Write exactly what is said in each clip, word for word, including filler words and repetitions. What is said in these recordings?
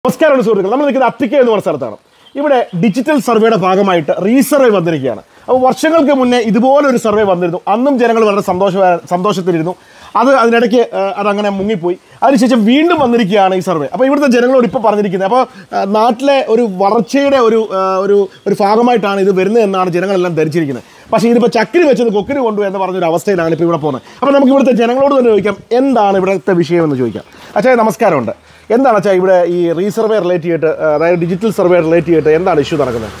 നമസ്കാരം സുഹൃത്തുക്കൾ, നമ്മൾ നിൽക്കുന്ന അത്തിക്ക എന്ന് പറഞ്ഞ സ്ഥലത്താണ്. ഇവിടെ ഡിജിറ്റൽ സർവേയുടെ ഭാഗമായിട്ട് റീസർവേ വന്നിരിക്കുകയാണ്. അപ്പോൾ വർഷങ്ങൾക്ക് മുന്നേ ഇതുപോലൊരു സർവേ വന്നിരുന്നു. അന്നും ജനങ്ങൾ വളരെ സന്തോഷ സന്തോഷത്തിലിരുന്നു. അത് അതിനിടയ്ക്ക് അതങ്ങനെ മുങ്ങിപ്പോയി. അതിനുശേഷം വീണ്ടും വന്നിരിക്കുകയാണ് ഈ സർവേ. അപ്പോൾ ഇവിടുത്തെ ജനങ്ങളോട് ഇപ്പോൾ പറഞ്ഞിരിക്കുന്നത്, അപ്പോൾ നാട്ടിലെ ഒരു വളർച്ചയുടെ ഒരു ഒരു ഒരു ഭാഗമായിട്ടാണ് ഇത് വരുന്നതെന്നാണ് ജനങ്ങളെല്ലാം ധരിച്ചിരിക്കുന്നത്. പക്ഷേ ഇതിപ്പോൾ ചക്കിന് വെച്ചത് കൊക്കിന് കൊണ്ടു എന്ന് പറഞ്ഞൊരു അവസ്ഥയിലാണ് ഇപ്പോൾ ഇവിടെ പോകുന്നത്. അപ്പോൾ നമുക്ക് ഇവിടുത്തെ ജനങ്ങളോട് തന്നെ ചോദിക്കാം, എന്താണ് ഇവിടുത്തെ വിഷയമെന്ന് ചോദിക്കാം. അച്ഛാ നമസ്കാരമുണ്ട്. എന്താണ് അച്ഛാ ഇവിടെ ഈ റീസർവേ റിലേറ്റ് ചെയ്തിട്ട്, അതായത് ഡിജിറ്റൽ സർവേ റിലേറ്റ് ചെയ്തിട്ട് എന്താണ് ഇഷ്യൂ നടക്കുന്നത്?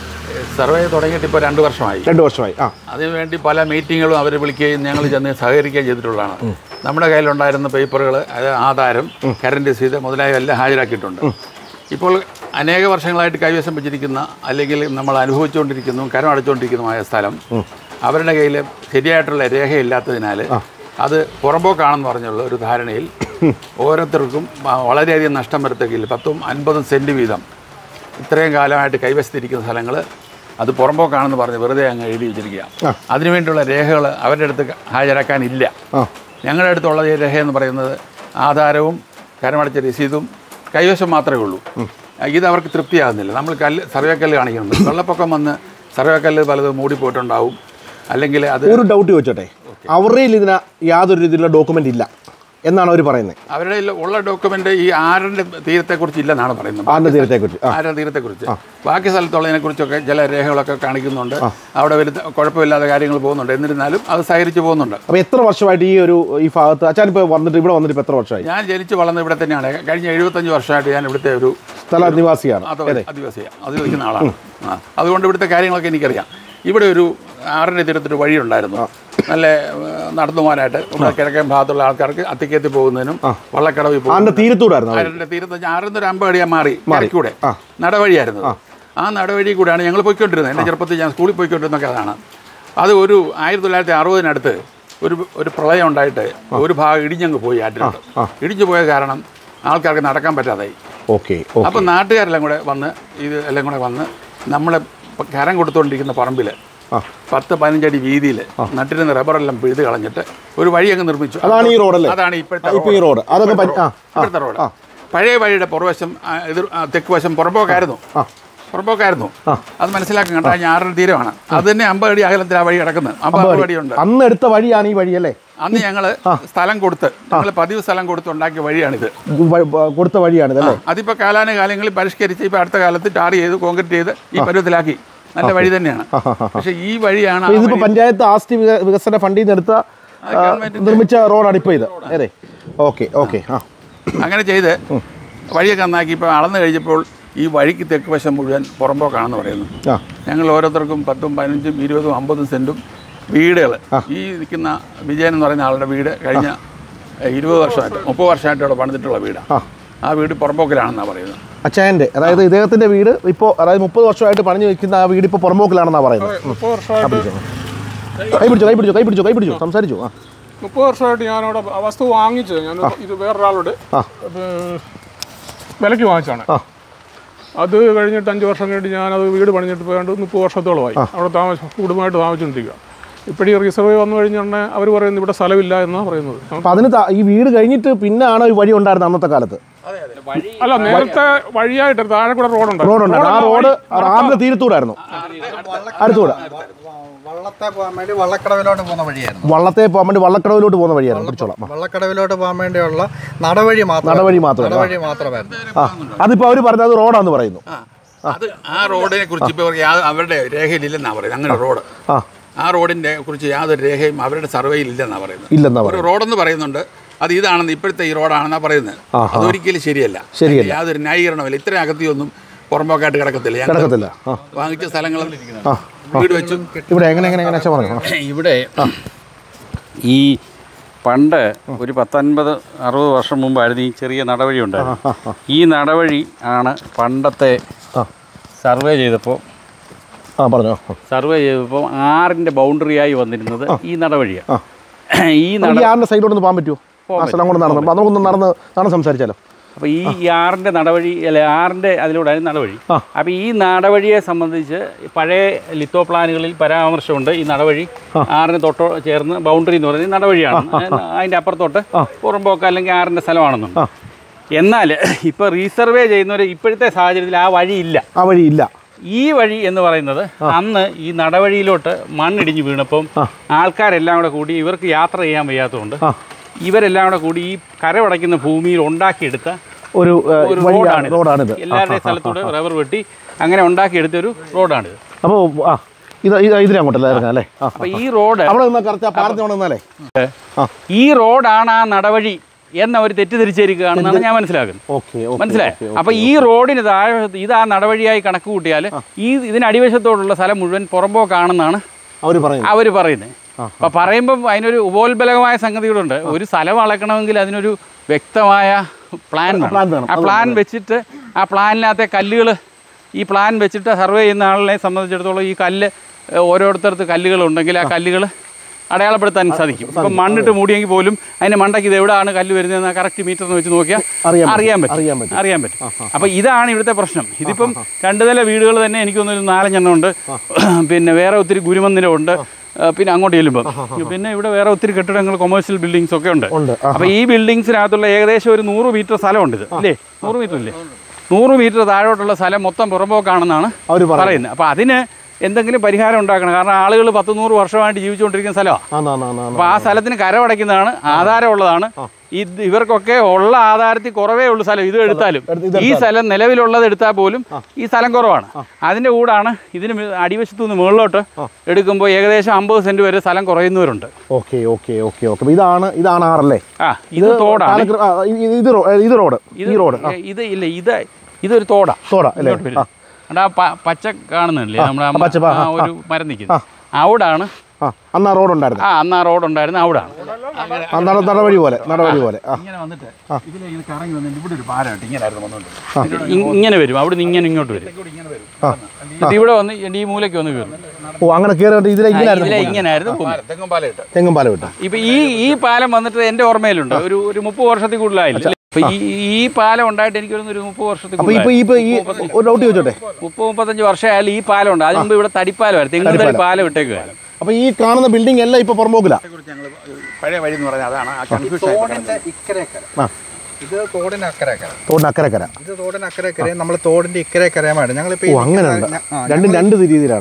സർവേ തുടങ്ങിയിട്ട് ഇപ്പോൾ രണ്ട് വർഷമായി രണ്ട് വർഷമായി ആ അതിനുവേണ്ടി പല മീറ്റിങ്ങുകളും അവർ വിളിക്കുകയും ഞങ്ങൾ ചെന്ന് സഹകരിക്കുകയും ചെയ്തിട്ടുള്ളതാണ്. നമ്മുടെ കയ്യിലുണ്ടായിരുന്ന പേപ്പറുകൾ, അത് ആധാരം, കറണ്ട് രസീത് മുതലായവയെല്ലാം ഹാജരാക്കിയിട്ടുണ്ട്. ഇപ്പോൾ അനേക വർഷങ്ങളായിട്ട് കൈവശം വെച്ചിരിക്കുന്ന, അല്ലെങ്കിൽ നമ്മൾ അനുഭവിച്ചുകൊണ്ടിരിക്കുന്നു, കരം അടച്ചുകൊണ്ടിരിക്കുന്നതുമായ സ്ഥലം അവരുടെ കയ്യിൽ ശരിയായിട്ടുള്ള രേഖയില്ലാത്തതിനാൽ അത് പുറമ്പോക്കാണെന്ന് പറഞ്ഞുള്ള ഒരു ധാരണയിൽ ഓരോരുത്തർക്കും വളരെയധികം നഷ്ടം വരത്തക്കില്ല. പത്തും അൻപതും സെൻറ്റ് വീതം ഇത്രയും കാലമായിട്ട് കൈവശത്തിരിക്കുന്ന സ്ഥലങ്ങൾ അത് പുറമ്പോക്കാണെന്ന് പറഞ്ഞ് വെറുതെ അങ്ങ് എഴുതി വെച്ചിരിക്കുക. അതിനുവേണ്ടിയുള്ള രേഖകൾ അവരുടെ അടുത്ത് ഹാജരാക്കാനില്ല. ഞങ്ങളുടെ അടുത്തുള്ള രേഖ എന്ന് പറയുന്നത് ആധാരവും കരമടച്ച രസീതും കൈവശം മാത്രമേ ഉള്ളൂ. ഇത് അവർക്ക് തൃപ്തിയാകുന്നില്ല. നമ്മൾ കല്ല് സർവേക്കല്ല് കാണിക്കുന്നുണ്ട്. വെള്ളപ്പൊക്കം വന്ന് സർവേക്കല്ല് പലതും മൂടിപ്പോയിട്ടുണ്ടാവും. അല്ലെങ്കിൽ അത് ഒരു ഡൗട്ട് ചോദിച്ചോട്ടെ, അവരുടെ ഇതിന് യാതൊരു രീതിയിലുള്ള ഡോക്യുമെന്റ് ഇല്ല എന്നാണ് അവർ പറയുന്നത്. അവരുടെ ഉള്ള ഡോക്യുമെന്റ് ഈ ആറിന്റെ തീരത്തെക്കുറിച്ച് ഇല്ലെന്നാണ് പറയുന്നത്. ആറിന്റെ തീരത്തെക്കുറിച്ച് ആരുടെ തീരത്തെക്കുറിച്ച് ബാക്കി സ്ഥലത്തുള്ളതിനെ കുറിച്ചൊക്കെ ചില രേഖകളൊക്കെ കാണിക്കുന്നുണ്ട്. അവിടെ വരുന്ന കുഴപ്പമില്ലാത്ത കാര്യങ്ങൾ പോകുന്നുണ്ട്. എന്നിരുന്നാലും അത് സഹകരിച്ച് പോകുന്നുണ്ട്. അപ്പോൾ എത്ര വർഷമായിട്ട് ഈ ഒരു ഈ ഭാഗത്ത് അച്ഛൻ ഇപ്പോൾ വന്നിട്ട് ഇവിടെ വന്നിട്ട് ഇപ്പോൾ എത്ര വർഷമായി? ഞാൻ ജനിച്ച് വളർന്നത് ഇവിടെ തന്നെയാണ്. കഴിഞ്ഞ എഴുപത്തഞ്ച് വർഷമായിട്ട് ഞാൻ ഇവിടുത്തെ ഒരു സ്ഥല നിവാസിയാണ്. അധിവാസിയാണ്, അധിവസിക്കുന്ന ആളാണ്. ആ അതുകൊണ്ട് ഇവിടുത്തെ കാര്യങ്ങളൊക്കെ എനിക്കറിയാം. ഇവിടെ ഒരു ആറിൻ്റെ തീരത്തൊരു വഴിയുണ്ടായിരുന്നു. നല്ല നടന്നു പോകാനായിട്ട് കിഴക്കൻ ഭാഗത്തുള്ള ആൾക്കാർക്ക് അത്തിക്കത്തിൽ പോകുന്നതിനും വള്ളക്കടവിൽ പോകുന്നതിനും തീരത്തൂടായിരുന്നു. തീരത്ത് ആറിന്ന് ഒരു അമ്പത് അടിയാ മാറി കൂടെ നടവഴിയായിരുന്നു. ആ നടവഴി കൂടെയാണ് ഞങ്ങൾ പോയിക്കൊണ്ടിരുന്നത്. എൻ്റെ ചെറുപ്പത്തിൽ ഞാൻ സ്കൂളിൽ പോയിക്കൊണ്ടിരുന്നൊക്കെ അതാണ്. അത് ഒരു ആയിരത്തി തൊള്ളായിരത്തി അറുപതിനടുത്ത് ഒരു ഒരു പ്രളയം ഉണ്ടായിട്ട് ഒരു ഭാഗം ഇടിഞ്ഞങ്ങ് പോയി. ആറ്റിലോട്ട് ഇടിഞ്ഞു പോയ കാരണം ആൾക്കാർക്ക് നടക്കാൻ പറ്റാതായി. ഓക്കെ. അപ്പം നാട്ടുകാരെല്ലാം കൂടെ വന്ന് ഇത് എല്ലാം കൂടെ വന്ന് നമ്മളെ കരം കൊടുത്തുകൊണ്ടിരിക്കുന്ന പറമ്പിൽ പത്ത് പതിനഞ്ചടി വീതിയിൽ നട്ടിരുന്ന റബ്ബറെല്ലാം പിഴുത് കളഞ്ഞിട്ട് ഒരു വഴി അങ്ങ് നിർമ്മിച്ചു. അതാണ് ഈ റോഡ്. അതാണ് ഇപ്പോഴത്തെ റോഡ്. ഇപ്പോഴത്തെ റോഡ്. പഴയ വഴിയുടെ പുറവശം എതിർ തെക്ക് വശം പുറമ്പോക്കായിരുന്നു പുറമ്പോക്കായിരുന്നു അത് മനസ്സിലാക്കി കണ്ടാ ഞാറിന് തീരമാണ്. അത് തന്നെ അമ്പത് അടി അകലത്തിൽ ആ വഴി കിടക്കുന്നത്. അമ്പത് അടിയുണ്ട്. അന്ന് എടുത്ത വഴിയാണ് ഈ വഴിയല്ലേ? അന്ന് ഞങ്ങള് സ്ഥലം കൊടുത്ത് ഞങ്ങൾ പതിവ് സ്ഥലം കൊടുത്ത് ഉണ്ടാക്കിയ വഴിയാണിത്. കൊടുത്ത വഴിയാണിത്. അതിപ്പോ കാലാനുകാലങ്ങളിൽ പരിഷ്കരിച്ച് ഇപ്പൊ അടുത്ത കാലത്ത് ടാർ ചെയ്ത് കോൺക്രീറ്റ് ചെയ്ത് ഈ പരുവത്തിലാക്കി. നല്ല വഴി തന്നെയാണ്. പക്ഷെ ഈ വഴിയാണ് ഇതിപ്പോ പഞ്ചായത്ത് ആസ്തി വികസന ഫണ്ടിൽ നിന്ന് എടുത്ത നിർമ്മിച്ച റോഡാണ് ഇപ്പൊ ഇത്. അതെ. Okay okay. അങ്ങനെ ചെയ്ത് വഴിയൊക്കെ നന്നാക്കി ഇപ്പൊ അളന്നു കഴിഞ്ഞപ്പോൾ ഈ വഴിക്ക് തെക്ക് വശം മുഴുവൻ പുറമ്പോക്കാണെന്ന് പറയുന്നു. ഞങ്ങൾ ഓരോരുത്തർക്കും പത്തും പതിനഞ്ചും ഇരുപതും അമ്പതും സെന്റും വീടുകൾ, ഈ നിൽക്കുന്ന വിജയൻ എന്ന് പറയുന്ന ആളുടെ വീട് കഴിഞ്ഞ ഇരുപത് വർഷമായിട്ട് മുപ്പത് വർഷമായിട്ട് അവിടെ പണിതിട്ടുള്ള വീടാണ്. ആ വീട് പുറമ്പോക്കിലാണെന്നാണ് പറയുന്നത്. അച്ഛൻ്റെ, അതായത് ഇദ്ദേഹത്തിന്റെ വീട് ഇപ്പോൾ, അതായത് മുപ്പത് വർഷമായിട്ട് പണിഞ്ഞു വെക്കുന്ന ആ വീട് ഇപ്പോൾ പുറമ്പോക്കിലാണെന്നാണ് പറയുന്നത്. കൈ പിടിച്ചോ കൈ പിടിച്ചോ കൈ പിടിച്ചോ കൈ പിടിച്ചോ സംസാരിച്ചു. ആ മുപ്പത് വർഷമായിട്ട് ഞാനവിടെ വസ്തു വാങ്ങിച്ചത് ഞാൻ ഇത് വേറൊരാളോട് വിലയ്ക്ക് വാങ്ങിച്ചാണ്. അത് കഴിഞ്ഞിട്ട് അഞ്ച് വർഷം കഴിഞ്ഞിട്ട് ഞാനത് വീട് പണിഞ്ഞിട്ട് പോയാണ്ട് മുപ്പത് വർഷത്തോളമായി അവിടെ താമസം കുടുംബമായിട്ട് താമസിച്ചുകൊണ്ടിരിക്കുക. ഇപ്പോഴീ റീസർവേ വന്നു കഴിഞ്ഞുണ്ടെ അവർ പറയുന്നത് ഇവിടെ സ്ഥലമില്ല എന്നാണ് പറയുന്നത്. അപ്പം അതിന് ഈ വീട് കഴിഞ്ഞിട്ട് പിന്നെയാണ് ഈ വഴി ഉണ്ടായിരുന്നത് അന്നത്തെ കാലത്ത്? അല്ല, നേരത്തെ വഴിയായിട്ട് താഴെ കൂടെ റോഡുണ്ട്. റോഡുണ്ട്. ആ റോഡ് ആറിന്റെ തീരത്തൂടായിരുന്നു. അടുത്തൂടെ വള്ളത്തെ പോകാൻ വേണ്ടി വള്ളക്കടവിലോട്ട് പോകുന്ന വഴിയായിരുന്നു. വള്ളത്തെ പോകാൻ വേണ്ടി വള്ളക്കടവിലോട്ട് പോകുന്ന വഴിയായിരുന്നു. പിടിച്ചോളാം. വള്ളക്കടവിലോട്ട് പോകാൻ വേണ്ടിയുള്ള നടവഴി മാത്രം നടവഴി മാത്രം നടവഴി മാത്രമായിരുന്നു. അതിപ്പോ അവര് പറഞ്ഞത് റോഡാന്ന് പറയുന്നു. അത് ആ റോഡിനെ കുറിച്ച് ഇപ്പൊ അവരുടെ രേഖയിലില്ലെന്നാ പറയുന്നത്. അങ്ങനെ റോഡ് ആ റോഡിന്റെ കുറിച്ച് യാതൊരു രേഖയും അവരുടെ സർവേയിൽ ഇല്ലെന്നാ പറയുന്നത്. ഇല്ലെന്നാ ഒരു റോഡെന്ന് പറയുന്നുണ്ട്. അത് ഇതാണെന്ന് ഇപ്പോഴത്തെ ഈ റോഡാണെന്നാ പറയുന്നത്. അതൊരിക്കലും ശരിയല്ല. യാതൊരു ന്യായീകരണമില്ല. ഇത്രയും അകത്തിയൊന്നും പുറമ്പോക്കായിട്ട് കിടക്കത്തില്ല. കിടക്കത്തില്ല. വാങ്ങിച്ച സ്ഥലങ്ങളും വീട് വെച്ചും ഇവിടെ എങ്ങനെ എങ്ങനെ ഇവിടെ ഈ പണ്ട് ഒരു പത്തൊൻപത് അറുപത് വർഷം മുമ്പായിരുന്നു ഈ ചെറിയ നടവഴി ഉണ്ടായിരുന്നു. ഈ നടവഴി ആണ് പണ്ടത്തെ സർവേ ചെയ്തപ്പോൾ ആ പറഞ്ഞോ സർവേ ചെയ്തപ്പോൾ ആറിൻ്റെ ബൗണ്ടറിയായി വന്നിരുന്നത് ഈ നടവഴിയാണ്. ഈ ആറിൻ്റെ സൈഡിലോട്ടൊന്ന് പോകാൻ പറ്റുമോ? ആ സ്ഥലം കൊണ്ട് നടന്നു നമുക്കൊന്ന് നടന്ന് നടന്ന് സംസാരിച്ചാലോ? അപ്പോൾ ഈ ആറിൻ്റെ നടവഴി അല്ലെ ആറിൻ്റെ അതിലൂടെയാണ് നടവഴി. അപ്പോൾ ഈ നടവഴിയെ സംബന്ധിച്ച് പഴയ ലിത്തോ പ്ലാനുകളിൽ പരാമർശമുണ്ട്. ഈ നടവഴി ആറിന് തൊട്ടോ ചേർന്ന് ബൗണ്ടറി എന്ന് പറയുന്നത് നടവഴിയാണ്. അതിൻ്റെ അപ്പുറത്തോട്ട് പുറമ്പോക്ക് അല്ലെങ്കിൽ ആറിൻ്റെ സ്ഥലമാണെന്നുണ്ട്. എന്നാൽ ഇപ്പോൾ റീസർവേ ചെയ്യുന്നവർ ഇപ്പോഴത്തെ സാഹചര്യത്തിൽ ആ വഴിയില്ല ആ വഴിയില്ല ഈ വഴി എന്ന് പറയുന്നത് അന്ന് ഈ നടവഴിയിലോട്ട് മണ്ണിടിഞ്ഞ് വീണപ്പം ആൾക്കാരെല്ലാം കൂടെ കൂടി ഇവർക്ക് യാത്ര ചെയ്യാൻ വയ്യാത്തതുകൊണ്ട് ഇവരെല്ലാം കൂടെ കൂടി ഈ കരവടയ്ക്കുന്ന ഭൂമിയിൽ ഉണ്ടാക്കിയെടുത്ത ഒരു റോഡാണ് റോഡാണിത് എല്ലാവരുടെയും സ്ഥലത്തൂടെ റബ്ബർ വെട്ടി അങ്ങനെ ഉണ്ടാക്കിയെടുത്ത ഒരു റോഡാണിത്. അപ്പോൾ ആ ഇത് ഇതിനങ്ങോട്ടല്ലേ ഇറങ്ങാം അല്ലേ? അപ്പോൾ ഈ റോഡ് അവിടെ നിന്നാൽ കറക്റ്റ് പാലത്തിന് നിന്നാലേ ഈ റോഡാണ് ആ നടവഴി എന്നവർ തെറ്റിദ്ധരിച്ചിരിക്കുകയാണെന്നാണ് ഞാൻ മനസ്സിലാക്കുന്നത്. മനസ്സിലായി? അപ്പോൾ ഈ റോഡിന് താഴെ ഇത് ആ നടവഴിയായി കണക്ക് കൂട്ടിയാൽ ഈ ഇതിനടിവശത്തോടുള്ള സ്ഥലം മുഴുവൻ പുറമ്പോക്കാണെന്നാണ് അവർ പറയുന്നത് അവർ പറയുന്നത്. അപ്പോൾ പറയുമ്പം അതിനൊരു ഉപോത്ബലകമായ സംഗതികളുണ്ട്. ഒരു സ്ഥലം അളക്കണമെങ്കിൽ അതിനൊരു വ്യക്തമായ പ്ലാൻ വേണം. ആ പ്ലാൻ വെച്ചിട്ട് ആ പ്ലാനിനകത്തെ കല്ലുകൾ ഈ പ്ലാൻ വെച്ചിട്ട് സർവേ ചെയ്യുന്ന ആളിനെ സംബന്ധിച്ചിടത്തോളം ഈ കല്ല് ഓരോരുത്തർക്ക് കല്ലുകളുണ്ടെങ്കിൽ ആ കല്ലുകൾ അടയാളപ്പെടുത്താൻ സാധിക്കും. ഇപ്പം മണ്ണിട്ട് മൂടിയെങ്കിൽ പോലും അതിൻ്റെ മണ്ടയ്ക്ക് ഇത് എവിടെയാണ് കല്ല് വരുന്നതെന്ന് കറക്റ്റ് മീറ്ററിന് വെച്ച് നോക്കിയാൽ അറിയാൻ പറ്റും അറിയാൻ പറ്റും അപ്പോൾ ഇതാണ് ഇവിടുത്തെ പ്രശ്നം. ഇതിപ്പം രണ്ട് നില വീടുകൾ തന്നെ എനിക്ക് തോന്നുന്നു നാലഞ്ചെണ്ണം ഉണ്ട്. പിന്നെ വേറെ ഒത്തിരി ഗുരുമന്ദിരമുണ്ട്. പിന്നെ അങ്ങോട്ട് ചെല്ലുമ്പോൾ പിന്നെ ഇവിടെ വേറെ ഒത്തിരി കെട്ടിടങ്ങൾ കൊമേഴ്ഷ്യൽ ബിൽഡിങ്സ് ഒക്കെ ഉണ്ട്. അപ്പോൾ ഈ ബിൽഡിങ്സിനകത്തുള്ള ഏകദേശം ഒരു നൂറ് മീറ്റർ സ്ഥലമുണ്ട് ഇത് അല്ലേ? നൂറ് മീറ്റർ ഇല്ലേ? നൂറ് മീറ്റർ താഴോട്ടുള്ള സ്ഥലം മൊത്തം പുറമ്പോക്കാണെന്നാണ് അവർ പറയുന്നത്. അപ്പോൾ അതിന് എന്തെങ്കിലും പരിഹാരം ഉണ്ടാക്കണം. കാരണം ആളുകൾ പത്ത് നൂറ് വർഷമായിട്ട് ജീവിച്ചുകൊണ്ടിരിക്കുന്ന സ്ഥലമാണ്. അപ്പോൾ ആ സ്ഥലത്തിന് കരമടയ്ക്കുന്നതാണ്, ആധാരമുള്ളതാണ്. ഇത് ഇവർക്കൊക്കെ ഉള്ള ആധാരത്തിൽ കുറവേ ഉള്ളൂ സ്ഥലം. ഇത് എടുത്താലും ഈ സ്ഥലം നിലവിലുള്ളത് എടുത്താൽ പോലും ഈ സ്ഥലം കുറവാണ്. അതിൻ്റെ കൂടാണ് ഇതിന് അടിവശത്തു നിന്ന് മുകളിലോട്ട് എടുക്കുമ്പോൾ ഏകദേശം അമ്പത് സെന്റ് വരെ സ്ഥലം കുറയുന്നവരുണ്ട്. ഓക്കെ ഓക്കെ ഓക്കെ ഓക്കെ ഇതാണ് ഇതാണ് ആറല്ലേ? ആ ഇത് തോടാണ്. ഇത് ഇത് റോഡ് ഈ റോഡ് ഇത് ഇല്ല ഇത് ഇതൊരു തോടാ തോടാ അല്ലേ? ആ പച്ച കാണുന്നില്ലേ നമ്മുടെ ആ ഒരു മരം നിൽക്കുന്നത് അവിടാണ് അന്ന് ആ റോഡ് ഉണ്ടായിരുന്നു. ആ അന്ന് ആ റോഡ് ഉണ്ടായിരുന്നു അവിടാണ്. നടവഴി പോലെ നടവഴി പോലെ ഇങ്ങനെ വന്നിട്ട് ഇതിലേക്ക് കറങ്ങി വന്നിട്ട് ഇവിടെ ഒരു പാലമായിട്ട് ഇങ്ങനെയായിരുന്നു വന്നുകൊണ്ട് ഇങ്ങനെ വരും. അവിടെ നിന്ന് ഇങ്ങനെ ഇങ്ങോട്ട് വരും. ഇവിടെ വന്ന് ഈ മൂലയ്ക്ക് വന്ന് കയറും. ഓ അങ്ങനെ കയറിയിട്ട് ഇതിലെ ഇങ്ങനെയായിരുന്നു തെങ്ങും പാലം ഇട്ട് തെങ്ങും പാലം ഇട്ട് ഇപ്പൊ ഈ ഈ പാലം വന്നിട്ട് എൻ്റെ ഓർമ്മയിലുണ്ട്. ഒരു ഒരു മുപ്പത് വർഷത്തിൽ കൂടുതലായില്ല. അപ്പൊ ഈ ഈ പാലം ഉണ്ടായിട്ട് എനിക്ക് ഒരു മുപ്പത് വർഷത്തിൽ മുപ്പത് മുപ്പത്തഞ്ച് വർഷമായാലും ഈ പാലം ഉണ്ട്. അതിന് മുമ്പ് ഇവിടെ തടിപ്പാലമായിരുന്നു. തെങ്ങ് തടി പാലം ഇട്ടേക്കുവായിരുന്നു. അപ്പൊ ഈ കാണുന്ന ബിൽഡിംഗ് എല്ലാം ഇപ്പൊ പുറമ്പോക്കില്ല. പഴയ വഴി എന്ന് പറഞ്ഞാൽ അതാണ് ഇത് തോടിന് അക്കരക്കര തോടിന് അക്കരക്കര ഇത് തോടിന് അക്കരക്കര നമ്മൾ തോടിന്റെ ഇക്കരക്കരയുമാണ് ഞങ്ങളിപ്പോ അങ്ങനെ രണ്ടും രണ്ട് രീതിയിലാണ്.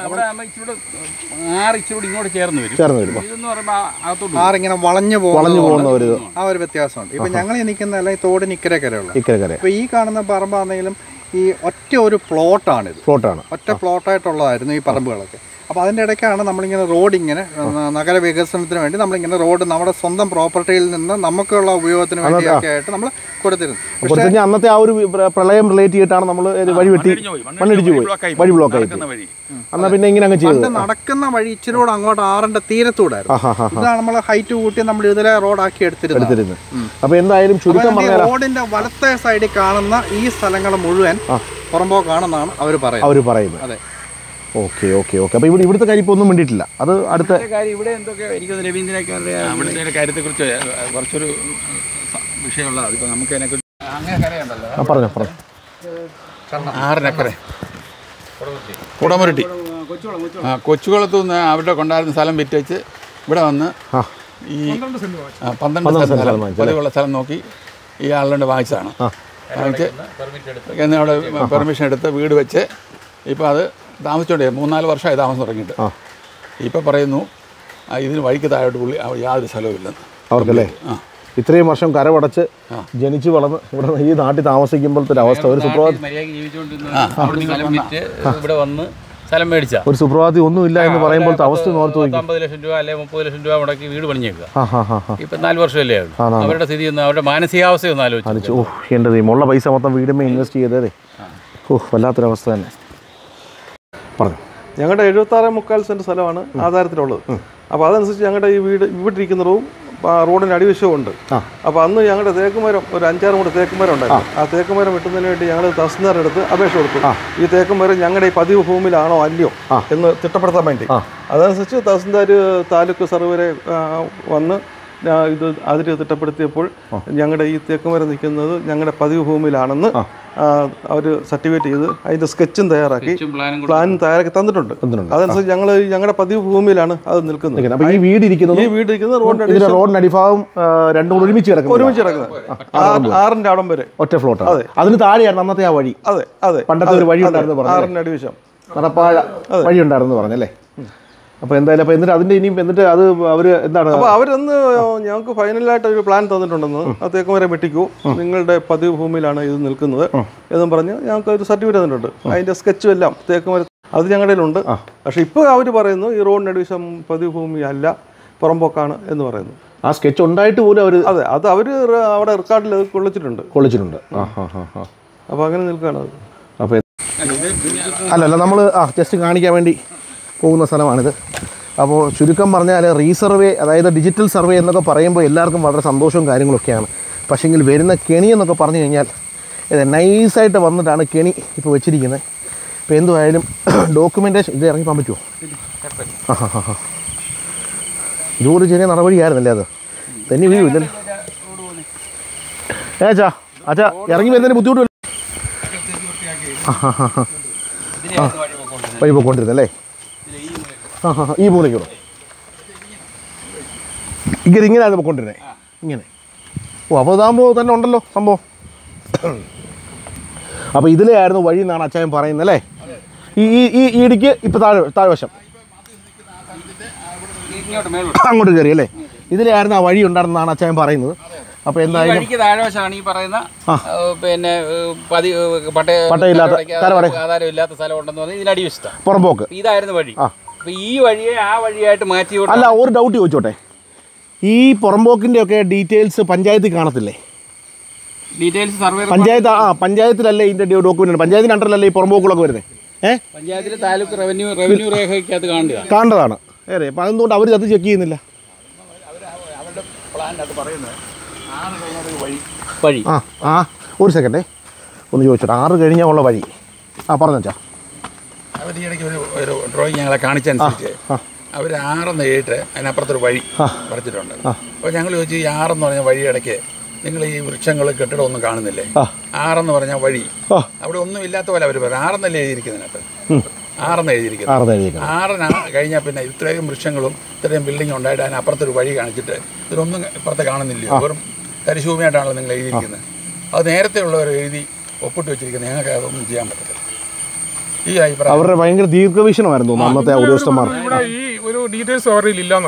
ഇങ്ങോട്ട് ചേർന്ന് വരും ചേർന്ന് വരും ആറിങ്ങനെ വളഞ്ഞു വളഞ്ഞു പോകുന്ന ഒരു ആ ഒരു വ്യത്യാസമുണ്ട്. ഇപ്പൊ ഞങ്ങൾ നിൽക്കുന്നതല്ല ഈ തോടിന് ഇക്കരക്കരയുള്ള ഇക്കരക്കര. ഇപ്പൊ ഈ കാണുന്ന പറമ്പാണെങ്കിലും ഈ ഒറ്റ ഒരു പ്ലോട്ടാണിത്. പ്ലോട്ടാണ് ഒറ്റ പ്ലോട്ടായിട്ടുള്ളതായിരുന്നു ഈ പറമ്പുകളൊക്കെ. അപ്പോൾ അതിൻ്റെ ഇടയ്ക്കാണ് നമ്മളിങ്ങനെ റോഡ് ഇങ്ങനെ നഗര വികസനത്തിന് വേണ്ടി നമ്മളിങ്ങനെ റോഡ് നമ്മുടെ സ്വന്തം പ്രോപ്പർട്ടിയിൽ നിന്ന് നമുക്കുള്ള ഉപയോഗത്തിന് വേണ്ടിയൊക്കെ ആയിട്ട് നമ്മൾ കൊടുത്തിരുന്നു. അന്നത്തെ ആ ഒരു പ്രളയം റിലേറ്റ് ചെയ്തിട്ടാണ് നമ്മൾ വഴി വെട്ടി മണ്ണിടിച്ചു പോയി വഴി ബ്ലോക്ക് ആയി. എന്നാൽ പിന്നെ ഇങ്ങനെ അങ്ങ് ചെയ്തു നടക്കുന്ന വഴി ഇച്ചിരി കൂടെ അങ്ങോട്ട് ആറിന്റെ തീരത്തൂടായിരുന്നു. ഇതാണ് നമ്മൾ ഹൈറ്റ് കൂട്ടി നമ്മൾ ഇതിലെ റോഡാക്കി എടുത്തിരുന്നത്. അപ്പോൾ എന്തായാലും ചുരുക്കം പറഞ്ഞാൽ റോഡിന്റെ വലത്തെ സൈഡിൽ കാണുന്ന ഈ സ്ഥലങ്ങൾ മുഴുവൻ പുറമ്പോക്കാണെന്നാണ് അവർ പറയുന്നത് അവർ പറയുന്നത് അതെ. ഓക്കെ ഓക്കെ ഓക്കെ അപ്പോൾ ഇവിടെ ഇവിടുത്തെ കാര്യം ഇപ്പോൾ ഒന്നും വേണ്ടിയിട്ടില്ല. അത് അടുത്ത കാര്യം ഇവിടെ എന്തൊക്കെ എനിക്ക് രവീന്ദ്രനൊക്കെ ഇവിടുത്തെ കാര്യത്തെക്കുറിച്ച് കുറച്ചൊരു വിഷയമുള്ളതാണ്. ഇപ്പോൾ നമുക്ക് അതിനെക്കുറിച്ച് അങ്ങനെ കരയുണ്ടല്ലോ പറഞ്ഞോ പറഞ്ഞു ആറിനക്കര കുടമുരുട്ടി ആ കൊച്ചുകുളത്തു നിന്ന് അവിടെ കൊണ്ടായിരുന്ന സ്ഥലം വിറ്റേച്ച് ഇവിടെ വന്ന് ഈ പന്ത്രണ്ട് സ്ഥലം പതിവുള്ള സ്ഥലം നോക്കി ഈ ആളുടെ വാങ്ങിച്ചതാണ്. വാങ്ങിച്ച് എന്ന് അവിടെ പെർമിഷൻ എടുത്ത് വീട് വെച്ച് ഇപ്പോൾ അത് താമസിച്ചോണ്ടേ മൂന്നാല് വർഷമായി താമസം തുടങ്ങിയിട്ട്. ഇപ്പം പറയുന്നു ഇതിന് വഴിക്ക് താഴോട്ട് പുള്ളി യാതൊരു സ്ഥലവും ഇല്ലെന്ന് അവർക്കല്ലേ. ഇത്രയും വർഷം കരവടച്ച് ജനിച്ചു വളർന്ന് ഇവിടെ ഈ നാട്ടിൽ താമസിക്കുമ്പോഴത്തെ ഒരു അവസ്ഥ ഒരു സുപ്രഭാതി ഇവിടെ വന്ന് സ്ഥലം മേടിച്ച ഒരു സുപ്രഭാതി ഒന്നുമില്ല എന്ന് പറയുമ്പോൾ അവസ്ഥ ഓർത്ത് അമ്പത് ലക്ഷം രൂപ അല്ലെങ്കിൽ മുപ്പത് ലക്ഷം രൂപ മുടക്കി വീട് പണിഞ്ഞേക്കുക. ഇപ്പം നാല് വർഷമല്ലേ അവരുടെ സ്ഥിതി ഒന്ന് അവരുടെ മാനസികാവസ്ഥ ഒന്ന് ആലോചിച്ചു. ഓ എൻ്റെ ഉള്ള പൈസ മൊത്തം വീടുമേ ഇൻവെസ്റ്റ് ചെയ്തതേ. ഓ വല്ലാത്തൊരവസ്ഥ തന്നെ. പറഞ്ഞു ഞങ്ങളുടെ എഴുപത്താറ് മുക്കാൽ സെൻറ്റ് സ്ഥലമാണ് ആധാരത്തിലുള്ളത്. അപ്പോൾ അതനുസരിച്ച് ഞങ്ങളുടെ ഈ വീട് ഇവിടെ ഇരിക്കുന്ന റൂം റോഡിൻ്റെ അടിവശവും ഉണ്ട്. അപ്പോൾ അന്ന് ഞങ്ങളുടെ തേക്കുമരം ഒരു അഞ്ചാറ് കൂടെ തേക്കുമരം ഉണ്ടായിരുന്നു. ആ തേക്കുമരം വെട്ടുന്നതിന് വേണ്ടി ഞങ്ങൾ തഹസിൽദാരുടെ അടുത്ത് അപേക്ഷ കൊടുത്തു. ഈ തേക്കുമരം ഞങ്ങളുടെ ഈ പതിവ് ഭൂമിയിലാണോ അല്ലയോ എന്ന് തിട്ടപ്പെടുത്താൻ വേണ്ടി. അതനുസരിച്ച് തഹസിൽദാർ താലൂക്ക് സർവേരെ വന്ന് ഇത് അതിര് തിട്ടപ്പെടുത്തിയപ്പോൾ ഞങ്ങളുടെ ഈ തേക്കുമരം നിൽക്കുന്നത് ഞങ്ങളുടെ പതിവ് ഭൂമിയിലാണെന്ന് അവർ സർട്ടിഫിക്കറ്റ് ചെയ്ത് അതിൻ്റെ സ്കെച്ചും തയ്യാറാക്കി പ്ലാനും തയ്യാറാക്കി തന്നിട്ടുണ്ട്. അതനുസരിച്ച് ഞങ്ങൾ ഞങ്ങളുടെ പതിവ് ഭൂമിയിലാണ് അത് നിൽക്കുന്നത്. അപ്പോൾ ഈ വീട് ഇരിക്കുന്നത് ഈ വീട് ഇരിക്കുന്നത് റോഡിന്റെ റോഡിന്റെ അടിഭാഗം രണ്ടും കൂടി ഒരുമിച്ച് കിടക്കുന്നത് ഒരുമിച്ച് കിടക്കുന്നത് ആറിന്റെ അവിടം വരെ ഒറ്റ ഫ്ലോട്ട്. അതെ, അതിന് താഴെയാണ് അന്നത്തെ ആ വഴി. അതെ അതെ, പണ്ടത്തെ ഒരു വഴി ഉണ്ടായിരുന്നു പറഞ്ഞു, ആറിന്റെ അടിവശം നടപ്പാഴ വഴി ഉണ്ടായിരുന്നു പറഞ്ഞല്ലേ. അപ്പോൾ എന്തായാലും അപ്പോൾ എന്നിട്ട് അതിന്റെ ഇനിയും എന്നിട്ട് അത് അവർ എന്താണ് അപ്പോൾ അവരൊന്ന് ഞങ്ങൾക്ക് ഫൈനലായിട്ട് ഒരു പ്ലാൻ തന്നിട്ടുണ്ടെന്ന് ആ തേക്കുമരം വെട്ടിക്കൂ, നിങ്ങളുടെ പതിവ് ഭൂമിയിലാണ് ഇത് നിൽക്കുന്നത് എന്നും പറഞ്ഞ് ഞങ്ങൾക്ക് ഒരു സർട്ടിഫിക്കറ്റ് തന്നിട്ടുണ്ട്. അതിന്റെ സ്കെച്ചും എല്ലാം തേക്കുമരം അത് ഞങ്ങളുടെ കയ്യിലുണ്ട്. പക്ഷെ ഇപ്പോൾ അവർ പറയുന്നു ഈ റോഡിന്റെ അടിവശം പതിവ് ഭൂമി അല്ല, പുറമ്പോക്കാണ് എന്ന് പറയുന്നു. ആ സ്കെച്ച് ഉണ്ടായിട്ട് പോലും അവർ അതെ അത് അവർ അവിടെ റെക്കോർഡിൽ കൊള്ളിച്ചിട്ടുണ്ട് കൊള്ളിച്ചിട്ടുണ്ട് അപ്പോൾ അങ്ങനെ നിൽക്കുകയാണ് അത്. അപ്പോൾ അല്ലല്ല നമ്മൾ ആ ജസ്റ്റ് കാണിക്കാൻ വേണ്ടി പോകുന്ന സ്ഥലമാണിത്. അപ്പോൾ ചുരുക്കം പറഞ്ഞാൽ റീസർവേ, അതായത് ഡിജിറ്റൽ സർവേ എന്നൊക്കെ പറയുമ്പോൾ എല്ലാവർക്കും വളരെ സന്തോഷവും കാര്യങ്ങളൊക്കെയാണ്. പക്ഷേങ്കിൽ വരുന്ന കെണി എന്നൊക്കെ പറഞ്ഞു കഴിഞ്ഞാൽ ഇത് നൈസായിട്ട് വന്നിട്ടാണ് കെണി ഇപ്പോൾ വെച്ചിരിക്കുന്നത്. ഇപ്പോൾ എന്തുമായാലും ഡോക്യുമെൻറ്റേഷൻ ഇത് ഇറങ്ങിപ്പോകാൻ പറ്റുമോ? ആ ഹാ ഹാ ഹാ ഇതൊരു ചെറിയ നടപടിയായിരുന്നല്ലേ അത്, തന്നെ വീഴില്ലല്ലോ. ഏച്ചാ അച്ഛാ ഇറങ്ങി വരുന്നതിന് ബുദ്ധിമുട്ടില്ല. ആ ഹാ ഹാ ഹാ ആ വഴി പോയിക്കൊണ്ടിരുന്നല്ലേ. ആ ഹാ ഈ മൂലയ്ക്കൂടെ ഇങ്ങനെ ഇങ്ങനെയാണ് പോയിക്കൊണ്ടിരുന്നത് ഇങ്ങനെ. ഓ അപ്പോൾ ഇതാകുമ്പോൾ തന്നെ ഉണ്ടല്ലോ സംഭവം. അപ്പോൾ ഇതിലേ ആയിരുന്നു വഴി എന്നാണ് അച്ചായൻ പറയുന്നത് അല്ലേ. ഈ ഈ ഈ ഇടിക്ക് ഇപ്പോൾ താഴെ താഴ്വശം അങ്ങോട്ട് കയറി അല്ലേ, ഇതിലേ ആയിരുന്നു ആ വഴി ഉണ്ടായിരുന്നാണ് അച്ചായൻ പറയുന്നത്. അപ്പോൾ എന്തായാലും താഴ്വശമാണ് ഈ പറയുന്ന പിന്നെ പട്ടയില്ലാത്ത ആധാരമില്ലാത്ത സ്ഥലം ഉണ്ടെന്ന് പറഞ്ഞാൽ ഇതിനടി വെച്ചിട്ടാണ് പുറമ്പോക്ക് ഇതായിരുന്നു വഴി. അപ്പോൾ ഈ വഴിയെ ആ വഴിയായിട്ട് മാറ്റി. അല്ല ഒരു ഡൗട്ട് ചോദിച്ചോട്ടെ, ഈ പുറമ്പോക്കിൻ്റെ ഒക്കെ ഡീറ്റെയിൽസ് പഞ്ചായത്തിൽ കാണത്തില്ലേ? ഡീറ്റെയിൽസ് സർവേ പഞ്ചായത്ത് ആ പഞ്ചായത്തിലല്ലേ ഇതിൻ്റെ ഡോക്യുമെന്റ്, പഞ്ചായത്തിൻ്റെ അണ്ടറിലല്ലേ ഈ പുറമ്പോക്കുകളൊക്കെ വരുന്നത്? ഏഹ് പഞ്ചായത്തിലെ താലൂക്ക് റവന്യൂ റവന്യൂ രേഖയ്ക്കകത്ത് കാണുക കാണേണ്ടതാണ്. ഏറെ അപ്പം അതെന്തുകൊണ്ട് അവർ അത് ചെക്ക് ചെയ്യുന്നില്ല? വഴി ആ ആ ഒരു സെക്കൻഡേ ഒന്ന് ചോദിച്ചോട്ടെ, ആറ് കഴിഞ്ഞാൽ ഉള്ള വഴി ആ പറഞ്ഞു വെച്ചാൽ അവർ ഈ ഇടയ്ക്ക് ഒരു ഒരു ഡ്രോയിങ് ഞങ്ങളെ കാണിച്ചനുസരിച്ച് അവർ ആറെന്ന് എഴുതിയിട്ട് അതിനപ്പുറത്തൊരു വഴി വരച്ചിട്ടുണ്ട്. അപ്പോൾ ഞങ്ങൾ ചോദിച്ചു ഈ ആറെന്ന് പറഞ്ഞ വഴി ഇടയ്ക്ക് നിങ്ങൾ ഈ വൃക്ഷങ്ങൾ കെട്ടിടം ഒന്നും കാണുന്നില്ലേ? ആറെന്ന് പറഞ്ഞ വഴി അവിടെ ഒന്നും ഇല്ലാത്ത പോലെ അവർ പറയും. ആറെന്നല്ലേ എഴുതിയിരിക്കുന്നതിനകത്ത്, ആറെന്ന് എഴുതിയിരിക്കുന്നത്. ആറിന് കഴിഞ്ഞാൽ പിന്നെ ഇത്രയും വൃക്ഷങ്ങളും ഇത്രയും ബിൽഡിംഗ് ഉണ്ടായിട്ട് അതിനപ്പുറത്തൊരു വഴി കാണിച്ചിട്ട് ഇതൊന്നും ഇപ്പുറത്ത് കാണുന്നില്ലയോ? വെറും കരിശൂമിയായിട്ടാണല്ലോ നിങ്ങൾ എഴുതിയിരിക്കുന്നത്. അത് നേരത്തെ ഉള്ളവർ എഴുതി ഒപ്പിട്ട് വെച്ചിരിക്കുന്നത്, ഞങ്ങൾക്ക് അതൊന്നും ചെയ്യാൻ പറ്റത്തില്ല. ഈ അഭിപ്രായം അവരുടെ ഭയങ്കര ദീർഘവീക്ഷണമായിരുന്നു അന്നത്തെ ഉദ്യോഗസ്ഥന്മാർ. ഈ ഒരു ഡീറ്റെയിൽസ് അവരിൽ ഇല്ലാന്ന്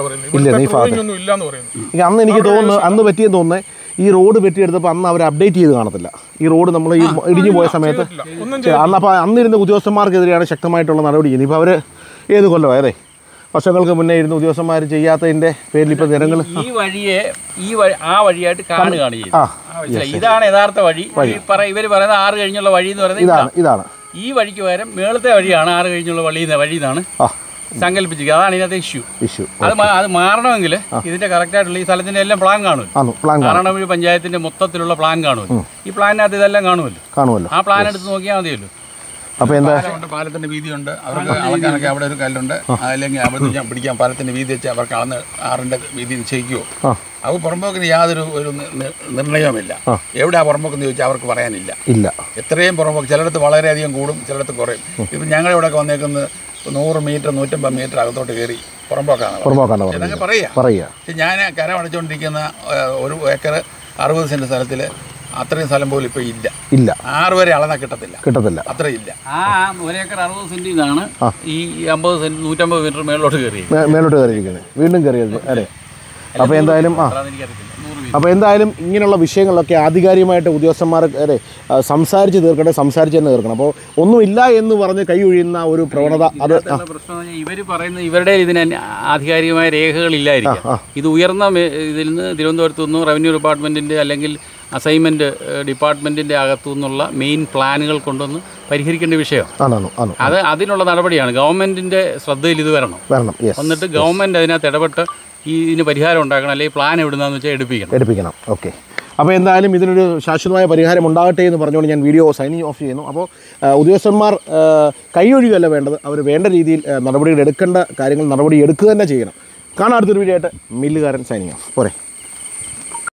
പറയുന്നത്. അന്ന് എനിക്ക് തോന്നുന്നു അന്ന് പറ്റിയെന്ന് തോന്നുന്നത് ഈ റോഡ് വെട്ടിയെടുത്തപ്പോൾ അന്ന് അവർ അപ്ഡേറ്റ് ചെയ്ത് കാണത്തില്ല. ഈ റോഡ് നമ്മൾ ഈ ഇടിഞ്ഞു പോയ സമയത്ത് അന്ന് അപ്പോൾ അന്നിരുന്ന ഉദ്യോഗസ്ഥന്മാർക്കെതിരെയാണ് ശക്തമായിട്ടുള്ള നടപടി ചെയ്യുന്നത്. ഇപ്പോൾ അവർ ഏത് കൊല്ലമായി അതെ വർഷങ്ങൾക്ക് മുന്നേ ഇരുന്ന ഉദ്യോഗസ്ഥന്മാർ ചെയ്യാത്തതിൻ്റെ പേരിൽ ഇപ്പോൾ ജനങ്ങൾ ഈ വഴിയെ ഈ വഴി ആ വഴിയായിട്ട് കാണുകയാണ് ചെയ്യുന്നത്. ഇതാണ് യഥാർത്ഥ വഴി. ഇവർ പറയുന്നത് ആറ് കഴിഞ്ഞുള്ള വഴി എന്ന് പറയുന്നത് ഇതാണ് ഇതാണ് ഈ വഴിക്ക് പകരം മേളത്തെ വഴിയാണ് ആറ് കഴിഞ്ഞുള്ള വഴി വഴി എന്നാണ് സങ്കല്പിച്ചിരിക്കുക. അതാണ് ഇതിനകത്തെ ഇഷ്യൂ. ഇഷ്യൂ അത് അത് മാറണമെങ്കിൽ ഇതിന്റെ കറക്റ്റ് ആയിട്ടുള്ള ഈ സ്ഥലത്തിന്റെ എല്ലാം പ്ലാൻ കാണും. കാരണവഴി പഞ്ചായത്തിന്റെ മൊത്തത്തിലുള്ള പ്ലാൻ കാണുമല്ലോ. ഈ പ്ലാനിനകത്ത് ഇതെല്ലാം കാണുമല്ലോ കാണുമല്ലോ ആ പ്ലാൻ എടുത്ത് നോക്കിയാൽ മതിയല്ലോ. അപ്പോൾ എന്താ പാലത്തിന്റെ വീതിയുണ്ട്, അവർക്ക് അളക്കാനൊക്കെ അവിടെ ഒരു കല്ലുണ്ട്, അല്ലെങ്കിൽ അവിടെ ഞാൻ പിടിക്കാൻ പാലത്തിന്റെ വീതി വെച്ച് അവർക്ക് അളന്ന് ആറിന്റെ വീതി നിശ്ചയിക്കുമോ? അത് പുറമ്പോക്കിന് യാതൊരു ഒരു നിർണയവുമില്ല. എവിടെയാ പുറമ്പോക്കെന്ന് ചോദിച്ചാൽ അവർക്ക് പറയാനില്ല. ഇല്ല എത്രയും പുറമ്പോക്ക് ചിലയിടത്ത് വളരെയധികം കൂടും, ചിലയിടത്ത് കുറയും. ഇപ്പം ഞങ്ങളുടെ ഇവിടെ വന്നേക്കുന്നത് നൂറ് മീറ്റർ നൂറ്റമ്പത് മീറ്റർ അകത്തോട്ട് കയറി പുറമ്പോക്കാണ് എന്നൊക്കെ പറയുക. ഞാൻ കരം അടച്ചുകൊണ്ടിരിക്കുന്ന ഒരു ഏക്കർ അറുപത് സെന്റ് സ്ഥലത്തിൽ അത്രയും സ്ഥലം പോലും ഇപ്പൊ ഇല്ല ഇല്ല ആറ് വരെ അളന്നാ കിട്ടത്തില്ല കിട്ടത്തില്ല അത്രയില്ല. ആ ഒരേക്കർ അറുപത് സെന്റ് ഇതാണ് ഈ അമ്പത് സെന്റ് നൂറ്റമ്പത് മീറ്റർ മേലോട്ട് കയറി മേലോട്ട് കയറിയിരിക്കുന്നത് വീണ്ടും കയറിയത് അല്ലേ. അപ്പോൾ എന്തായാലും ആ അപ്പോൾ എന്തായാലും ഇങ്ങനെയുള്ള വിഷയങ്ങളൊക്കെ ആധികാരികമായിട്ട് ഉദ്യോഗസ്ഥന്മാർ അതെ സംസാരിച്ച് തീർക്കട്ടെ, സംസാരിച്ച് തന്നെ തീർക്കണം. അപ്പോൾ ഒന്നുമില്ല എന്ന് പറഞ്ഞ് കൈ ഒഴിയുന്ന ഒരു പ്രവണത അത് പ്രശ്നം ഇവർ പറയുന്ന ഇവരുടെ ഇതിന് ആധികാരികമായ രേഖകളില്ലായിരിക്കും. ഇത് ഉയർന്ന ഇതിൽ നിന്ന് തിരുവനന്തപുരത്തു നിന്നും റവന്യൂ ഡിപ്പാർട്ട്മെൻറ്റിൻ്റെ അല്ലെങ്കിൽ അസൈൻമെൻറ്റ് ഡിപ്പാർട്ട്മെൻറ്റിൻ്റെ അകത്തു നിന്നുള്ള മെയിൻ പ്ലാനുകൾ കൊണ്ടുവന്ന് പരിഹരിക്കേണ്ട വിഷയം അത് അതിനുള്ള നടപടിയാണ്. ഗവൺമെൻറ്റിൻ്റെ ശ്രദ്ധയിൽ ഇത് വരണം വരണം എന്നിട്ട് ഗവൺമെൻറ് അതിനകത്ത് ഇടപെട്ട് ഈ ഇതിന് പരിഹാരം ഉണ്ടാക്കണം, അല്ലെങ്കിൽ പ്ലാൻ എവിടുന്നാന്ന് വെച്ചാൽ എടുപ്പിക്കണം എടുപ്പിക്കണം ഓക്കെ. അപ്പോൾ എന്തായാലും ഇതിനൊരു ശാശ്വതമായ പരിഹാരം ഉണ്ടാകട്ടെ എന്ന് പറഞ്ഞുകൊണ്ട് ഞാൻ വീഡിയോ സൈനിങ് ഓഫ് ചെയ്യുന്നു. അപ്പോൾ ഉദ്യോഗസ്ഥന്മാർ കൈയൊഴിയുകയല്ല വേണ്ടത്, അവർ വേണ്ട രീതിയിൽ നടപടികൾ എടുക്കേണ്ട കാര്യങ്ങൾ നടപടി എടുക്കുക തന്നെ ചെയ്യണം. കാണാൻ അടുത്തൊരു വീഡിയോ ആയിട്ട് മില്ലുകാരൻ സൈനിങ് ഓഫ് പോരെ.